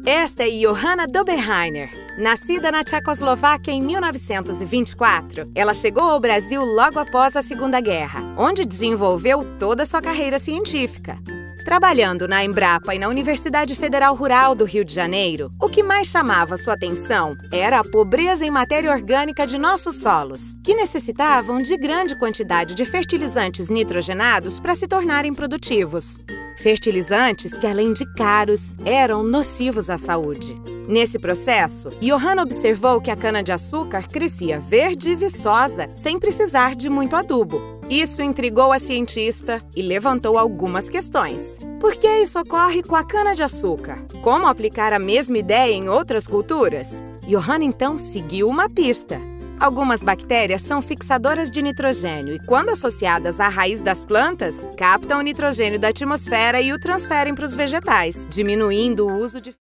Esta é Johanna Dobereiner. Nascida na Tchecoslováquia em 1924, ela chegou ao Brasil logo após a Segunda Guerra, onde desenvolveu toda a sua carreira científica. Trabalhando na Embrapa e na Universidade Federal Rural do Rio de Janeiro, o que mais chamava sua atenção era a pobreza em matéria orgânica de nossos solos, que necessitavam de grande quantidade de fertilizantes nitrogenados para se tornarem produtivos. Fertilizantes que, além de caros, eram nocivos à saúde. Nesse processo, Johanna observou que a cana-de-açúcar crescia verde e viçosa sem precisar de muito adubo. Isso intrigou a cientista e levantou algumas questões. Por que isso ocorre com a cana-de-açúcar? Como aplicar a mesma ideia em outras culturas? Johanna então seguiu uma pista. Algumas bactérias são fixadoras de nitrogênio e, quando associadas à raiz das plantas, captam o nitrogênio da atmosfera e o transferem para os vegetais, diminuindo o uso de